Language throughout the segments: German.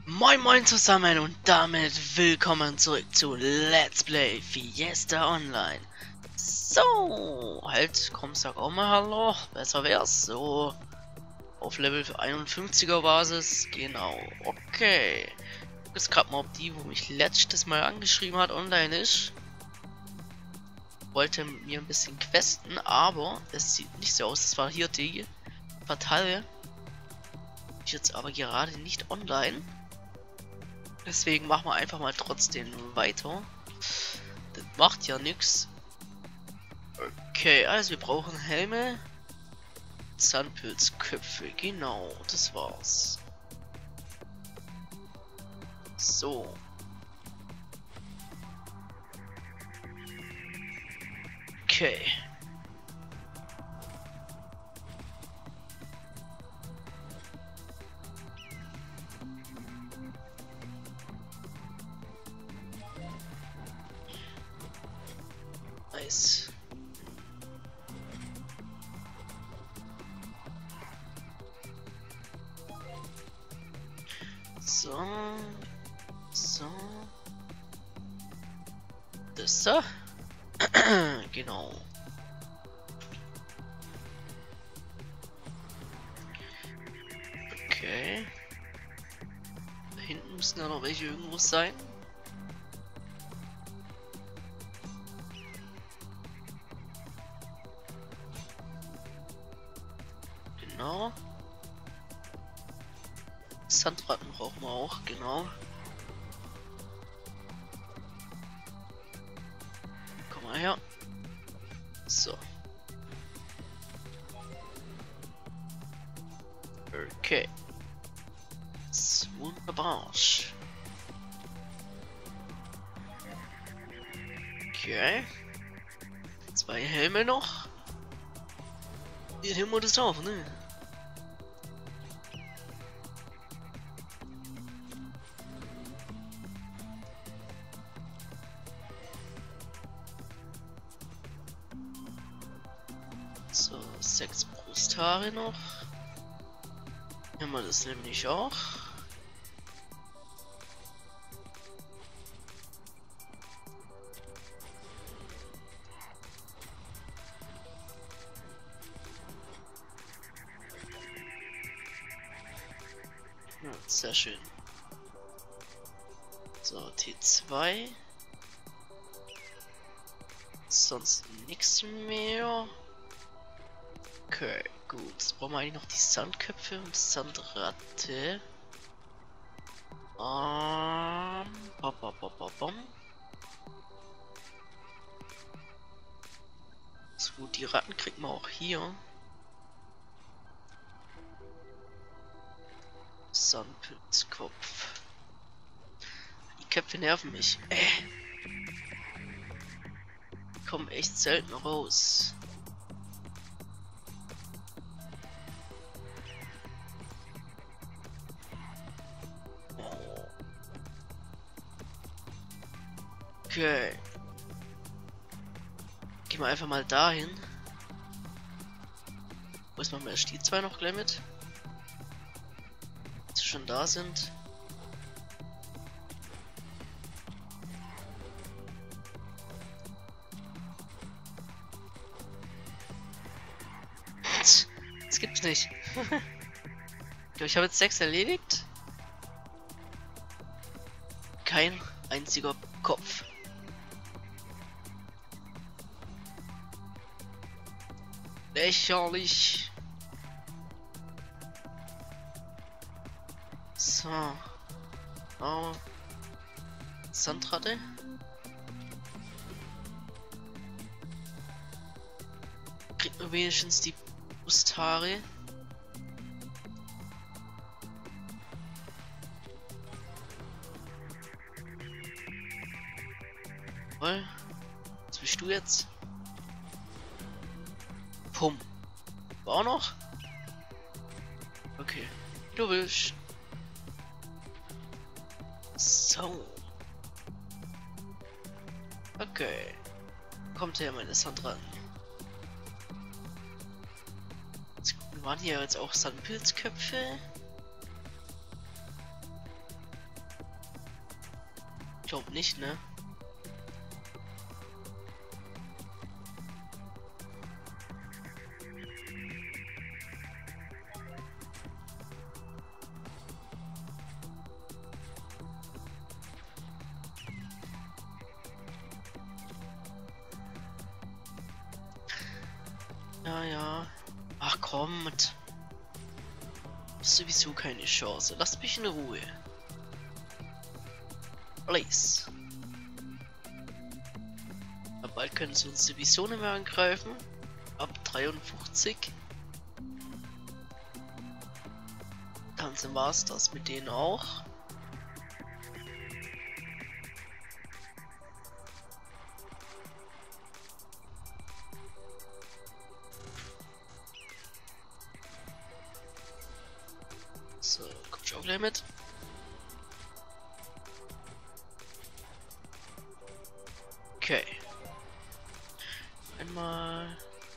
Moin moin zusammen und damit willkommen zurück zu Let's Play Fiesta Online. So, halt, komm, sag auch mal Hallo, besser wär's, so, auf Level 51er Basis, genau, okay. Ich guck jetzt grad mal, ob die, wo mich letztes Mal angeschrieben hat, online ist. Wollte mir ein bisschen questen, aber es sieht nicht so aus, das war hier die Partei. Ist jetzt aber gerade nicht online. Deswegen machen wir einfach mal trotzdem weiter. Das macht ja nichts. Okay, also wir brauchen Helme. Zahnpilzköpfe, genau, das war's. So. Okay. Nice. So. So. Das so. Genau. Okay. Da hinten müssen ja noch welche irgendwo sein. Genau. Sandratten brauchen wir auch, genau. Komm mal her. So. Okay. Das ist wunderbar. Okay. 2 Helme noch. Hier nehmen wir das auf, ne? So, 6 Brusthaare noch. Nehmen wir das nämlich auch. Ja, sehr schön. So, T2. Sonst nichts mehr. Okay, gut. Jetzt brauchen wir eigentlich noch die Sandköpfe und Sandratte. Bom, bom, bom, bom, bom. So, die Ratten kriegt man auch hier. Sandpilzkopf. Die Köpfe nerven mich. Kommen echt selten raus. Okay. Gehen wir einfach mal dahin. Wo ist man mal die 2 noch gleich mit? Dass sie schon da sind. Das gibt's nicht. Ich habe jetzt 6 erledigt. Kein einziger Kopf. Lächerlich. So. Oh. Sandratte. Kriegt man wenigstens die Brusthaare. Jawohl. Was bist du jetzt? Pum. War auch noch? Okay. Du willst. So. Okay. Kommt her, meine Sandratten. Waren hier jetzt auch Sandpilzköpfe? Glaub nicht, ne? Ja, ja. Ach komm. Sowieso keine Chance. Lasst mich in Ruhe. Please. Aber bald können sie uns sowieso nicht mehr angreifen. Ab 53. Dann war's das mit denen auch. So, kommt schon gleich mit. Okay. Einmal.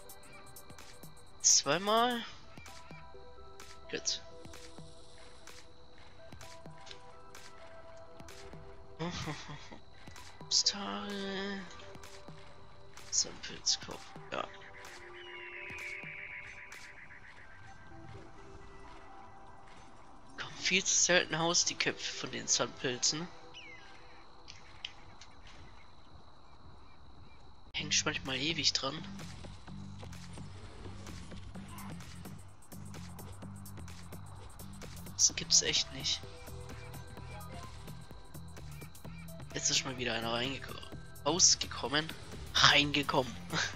Zweimal. Gut. Stare. Sampelskopf. Ja. Kommen viel zu selten Haus die Köpfe von den Sandpilzen. Hängt manchmal ewig dran. Das gibt's echt nicht. Jetzt ist mal wieder einer reingekommen. Rausgekommen. Reingekommen.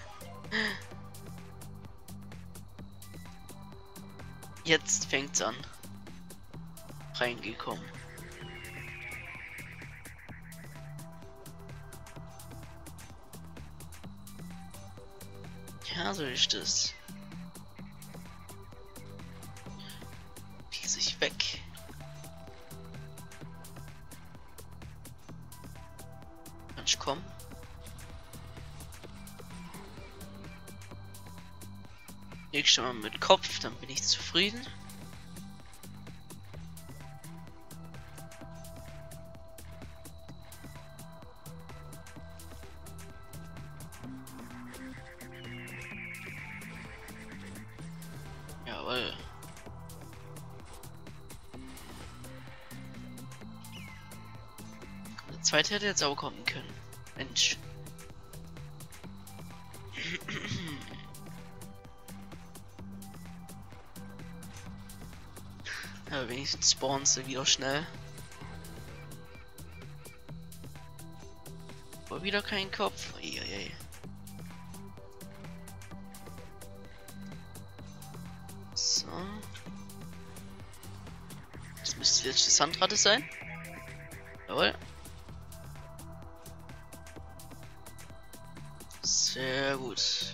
Jetzt fängt's an. Reingekommen. Ja, so ist es. Pies ich weg. Kannst kommen? Nächstes Mal mit Kopf, dann bin ich zufrieden. Jawohl. Der zweite hätte jetzt auch kommen können. Mensch. Aber wenigstens spawnen sie wieder schnell. Aber wieder kein Kopf. Eieiei. So. Das müsste die letzte Sandratte sein. Jawohl. Sehr gut.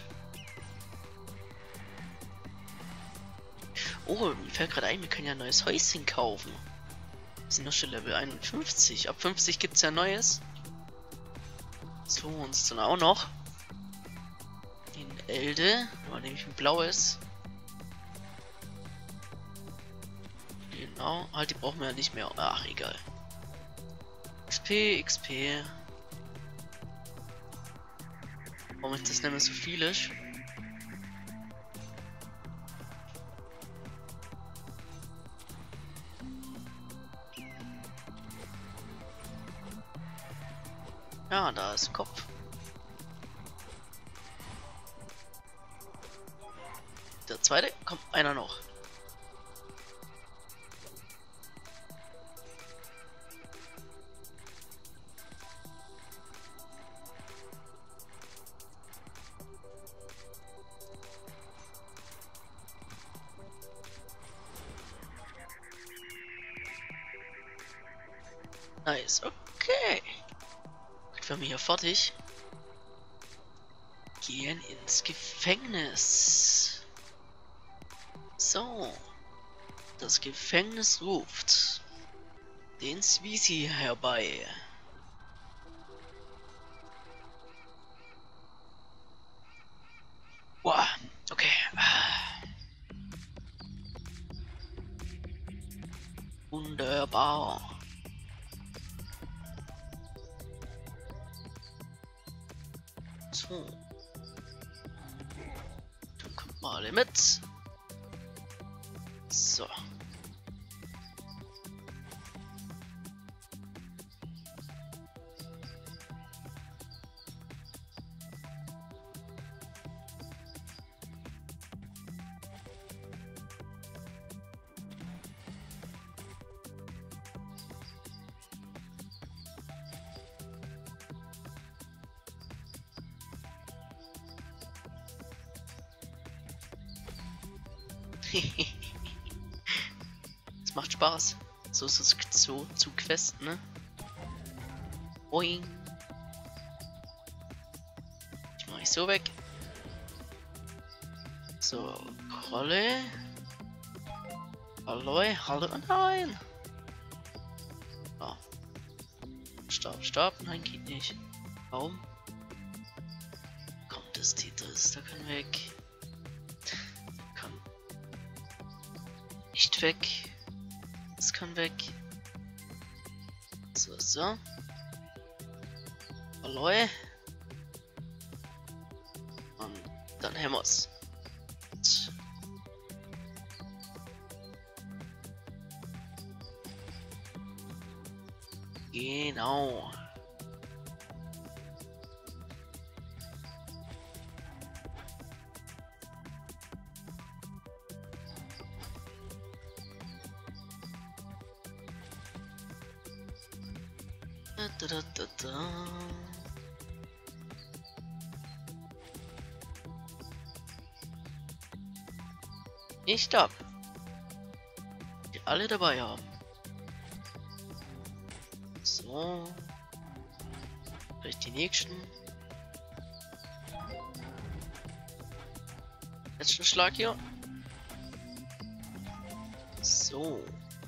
Oh, mir fällt gerade ein, wir können ja ein neues Häuschen kaufen. Wir sind noch schon Level 51. Ab 50 gibt es ja Neues. So, uns dann auch noch. In Elde. Aber nämlich ein blaues. Genau. Halt, die brauchen wir ja nicht mehr. Ach, egal. XP, XP. Warum ist das nicht mehr so viel ist? Ja, da ist ein Kopf. Der zweite, kommt einer noch. Nice, okay. Gut, wir haben hier fertig. Gehen ins Gefängnis. So. Das Gefängnis ruft den Sweezy herbei. Boah, okay. Wunderbar. So. Dann kommt mal alle mit. So. Es macht Spaß. So ist es so zu questen, ne? Boing. Ich mache ich so weg. So, Rolle. Hallo, hallo, nein. Oh. Stopp, nein, geht nicht. Warum? Kommt das Tetris, da kann weg. Kann nicht weg. Das kann weg. So, so. Hallo. Und dann haben wir's. Genau. Da. Ich stopp. Die alle dabei haben. So. Vielleicht die nächsten. Letzten Schlag hier. So.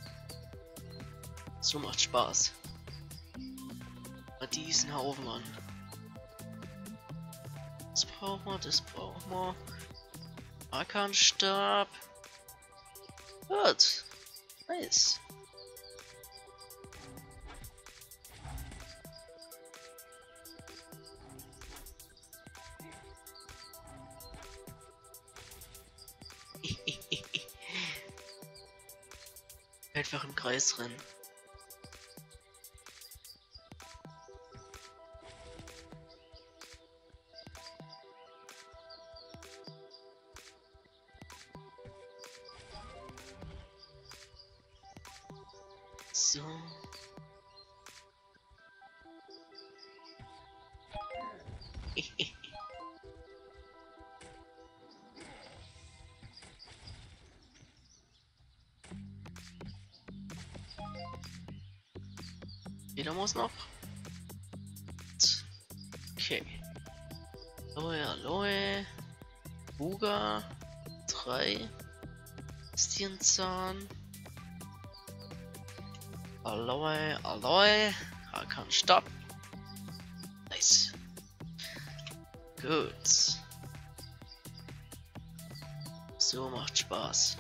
So macht Spaß. Mal diesen Haufen an. Das brauchen wir, das brauchen wir. Arkanstab. Gut. Nice. Einfach im Kreis rennen. So. Jeder muss noch. Okay. Aloe. Buga. 3. Stienzahn. Aloe. Hakan Stab. Nice. Gut. So macht Spaß.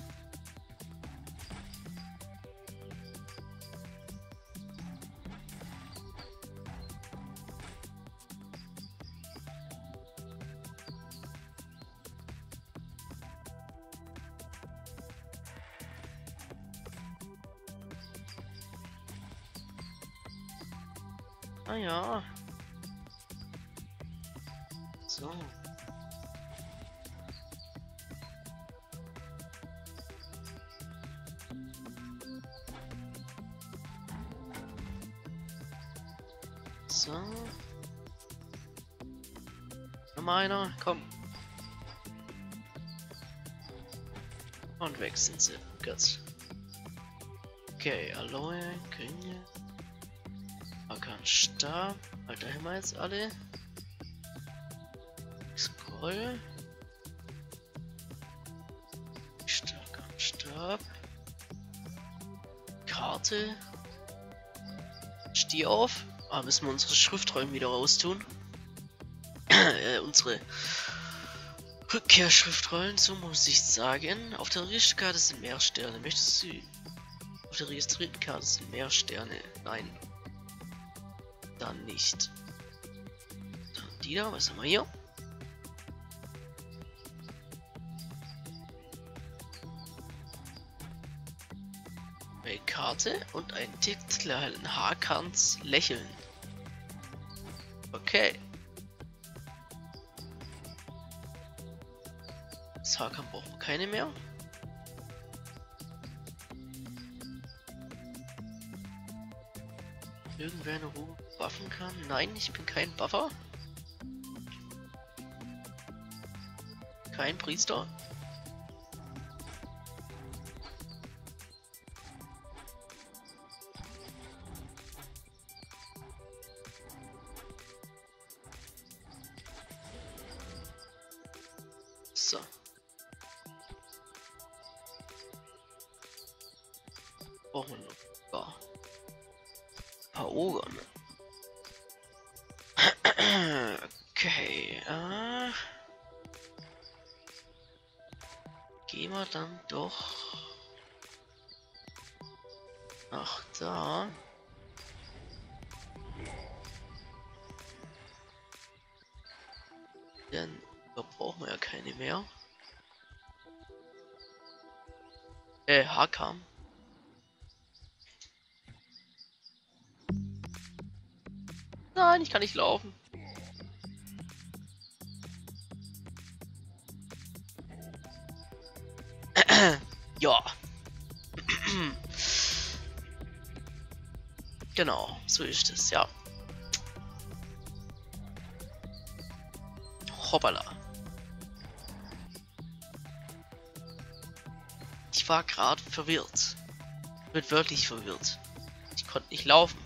Ah ja. So. So. Noch einer, komm. Und weg sind sie. Gut. Okay, Aloe, Grünje. Stab. Alter, haben wir jetzt alle. Scroll. Stab. Karte. Steh auf. Ah, müssen wir unsere Schriftrollen wieder raustun. Unsere Rückkehrschriftrollen, so muss ich sagen. Auf der Registerkarte sind mehr Sterne. Möchtest du? Auf der registrierten Karte sind mehr Sterne. Nein. Dann nicht. Dann die da, was haben wir hier? Karte und einen Titel erhalten. Hakans Lächeln. Okay. Das Hakan brauchen wir keine mehr. Irgendwer eine Ruhe buffen kann? Nein, ich bin kein Buffer. Kein Priester. So. Brauchen wir noch ein paar Ogern. Okay. Gehen wir dann doch nach da. Denn da brauchen wir ja keine mehr. Hakam. Nein, ich kann nicht laufen. Ja. Genau, so ist es, ja. Hoppala. Ich war gerade verwirrt. Wird wirklich verwirrt. Ich konnte nicht laufen.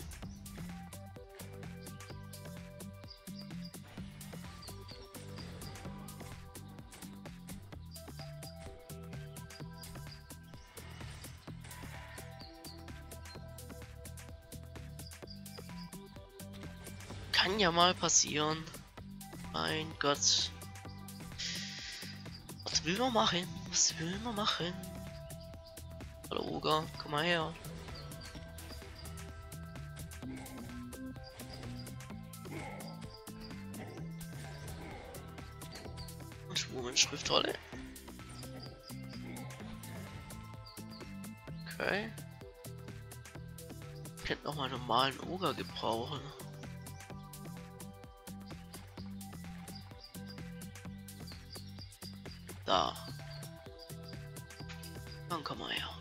Kann ja mal passieren. Mein Gott. Was will man machen? Was will man machen? Hallo Oger, komm mal her. Und Schwung in Schriftrolle. Okay. Ich könnte noch mal einen normalen Oger gebrauchen. Da. Dann komm mal her.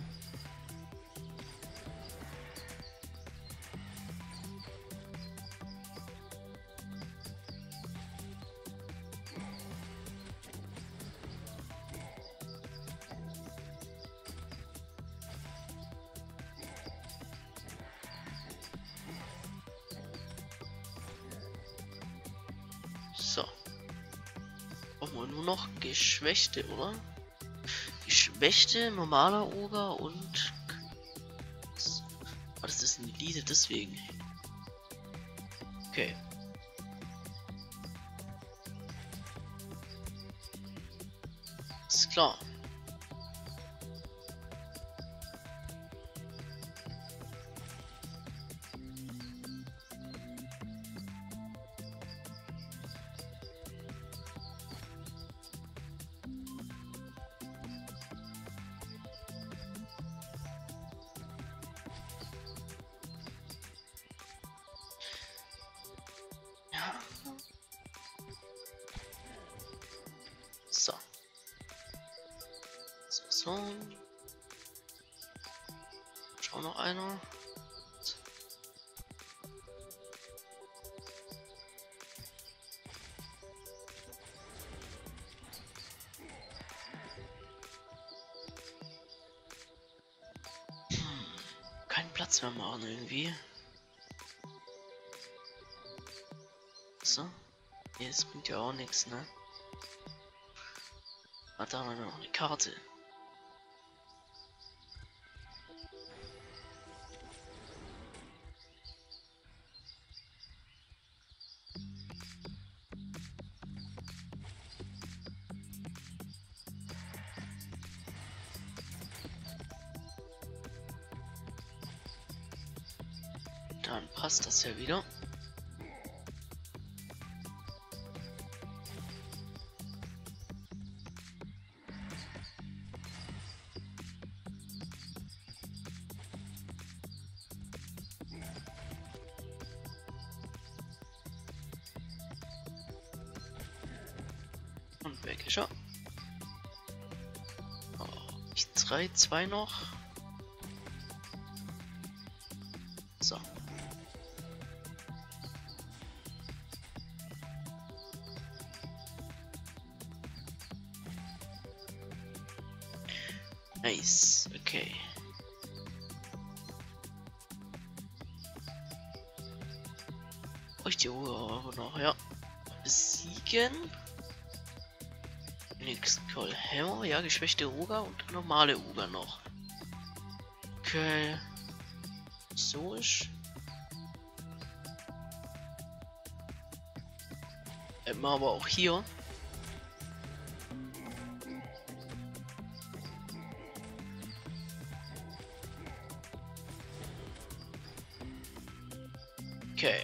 So. Brauchen wir nur noch Geschwächte, oder? Geschwächte, normaler Oger und... Oh, das ist ein Elite, deswegen. Okay. Ist klar. So. So. Schau noch einer. Keinen Platz mehr machen irgendwie. So. Nee, das bringt ja auch nichts, ne? Ah, da haben wir noch eine Karte. Dann passt das ja wieder. Weg ist er. Oh, ich 3, 2 noch. So. Nice, okay. Die Uhr noch, ja. Besiegen. Nix, Call Hammer, ja, geschwächte Uga und normale Uga noch. Okay. So ist. Immer aber auch hier. Okay.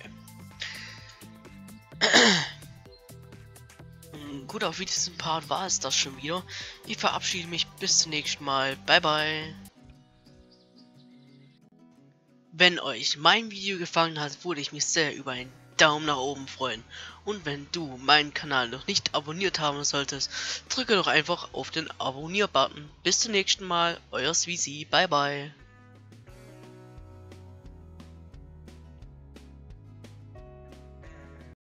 Gut, auf diesem Part war es das schon wieder. Ich verabschiede mich bis zum nächsten Mal. Bye bye. Wenn euch mein Video gefallen hat, würde ich mich sehr über einen Daumen nach oben freuen. Und wenn du meinen Kanal noch nicht abonniert haben solltest, drücke doch einfach auf den Abonnier-Button. Bis zum nächsten Mal, euer Sweezy. Bye bye.